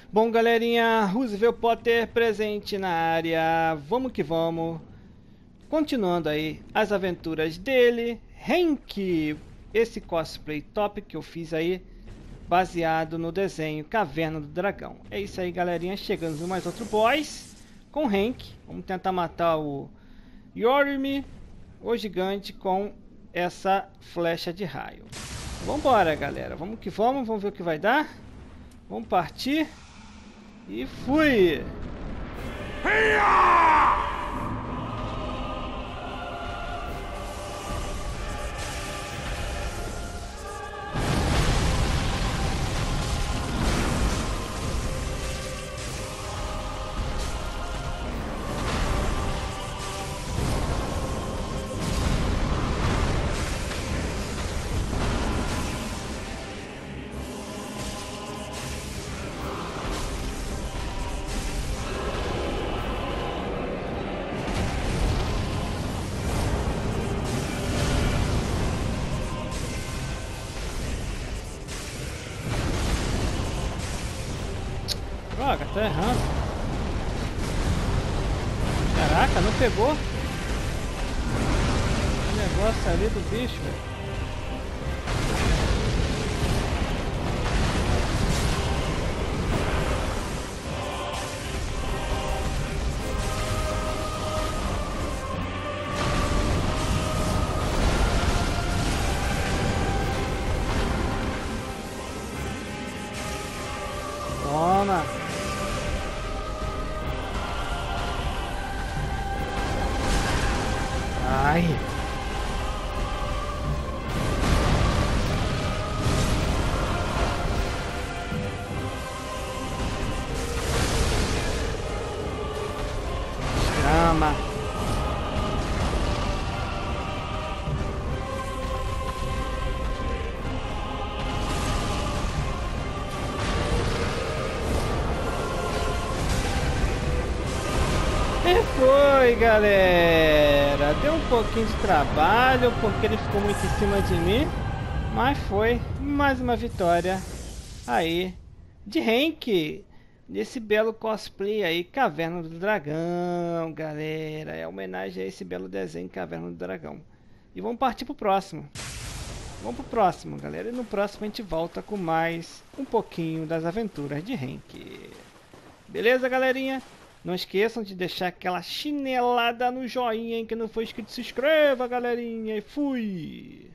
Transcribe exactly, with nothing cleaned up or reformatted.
Bom, galerinha, Roosevelt Potter presente na área. Vamos que vamos. Continuando aí as aventuras dele. Hank, esse cosplay top que eu fiz aí, baseado no desenho Caverna do Dragão. É isso aí, galerinha. Chegamos em mais outro boss com Hank. Vamos tentar matar o Yorimi, o gigante, com essa flecha de raio. Vambora, galera. Vamos que vamos. Vamos ver o que vai dar. Vamos partir. E fui! Droga, tá errando. Caraca, não pegou o negócio ali do bicho, velho. Toma! Ai! Chama! E foi, galera! Deu um pouquinho de trabalho porque ele ficou muito em cima de mim, mas foi mais uma vitória aí de Hank nesse belo cosplay aí, Caverna do Dragão, galera. É homenagem a esse belo desenho Caverna do Dragão. E vamos partir pro próximo. Vamos pro próximo, galera. E no próximo a gente volta com mais um pouquinho das aventuras de Hank. Beleza, galerinha? Não esqueçam de deixar aquela chinelada no joinha, hein, que não foi inscrito, se inscreva, galerinha, e fui!